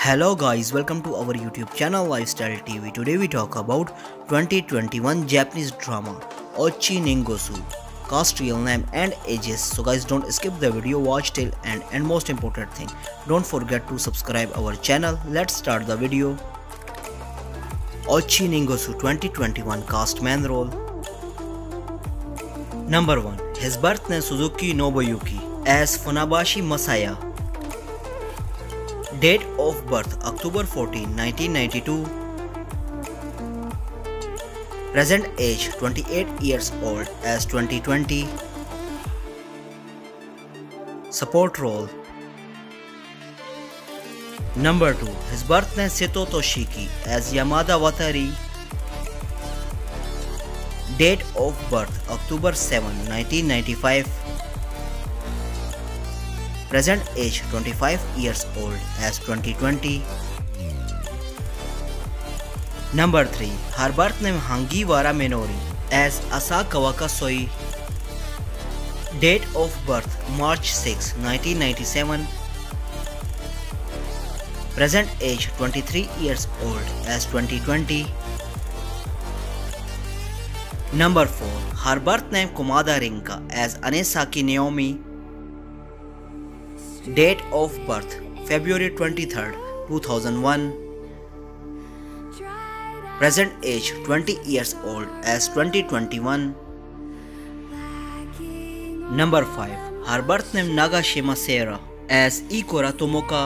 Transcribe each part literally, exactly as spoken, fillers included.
Hello guys, welcome to our YouTube channel Lifestyle T V. Today we talk about twenty twenty-one Japanese drama Ochi Ningosu. Cast, real name and ages. So guys, don't skip the video, watch till end, and most important thing, don't forget to subscribe our channel. Let's start the video. Ochi Ningosu twenty twenty-one cast main role. Number one. His birth name Suzuki Nobuyuki as Funabashi Masaya. Date of birth October fourteenth nineteen ninety-two. Present age twenty-eight years old as twenty twenty. Support role. Number two. His birth name Seto Toshiki as Yamada Watari. Date of birth October seventh nineteen ninety-five. Present age twenty-five years old as twenty twenty. Number three. Her birth name Hangiwara Minori as Asakawa Kasoi. Date of birth March sixth nineteen ninety-seven. Present age twenty-three years old as twenty twenty. Number four. Her birth name Kumada Rinka as Anesaki Naomi. Date of birth February twenty-third two thousand one. Present age twenty years old as twenty twenty-one. Number five. Her birth name Nagashima Sera as Ikora Tomoka.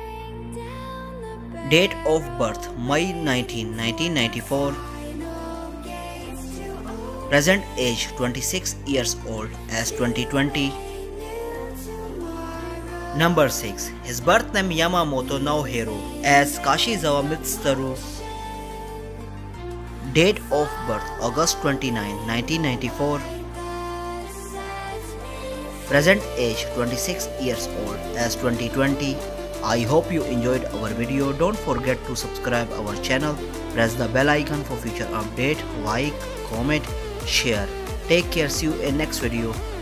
Date of birth May nineteenth nineteen ninety-four. Present age twenty-six years old as twenty twenty. Number six. His birth name Yamamoto Naohiro as Kashizawa Mitsuteru. Date of birth August twenty-ninth nineteen ninety-four. Present age twenty-six years old as twenty twenty. I hope you enjoyed our video. Don't forget to subscribe our channel. Press the bell icon for future update. Like, comment, share. Take care. See you in next video.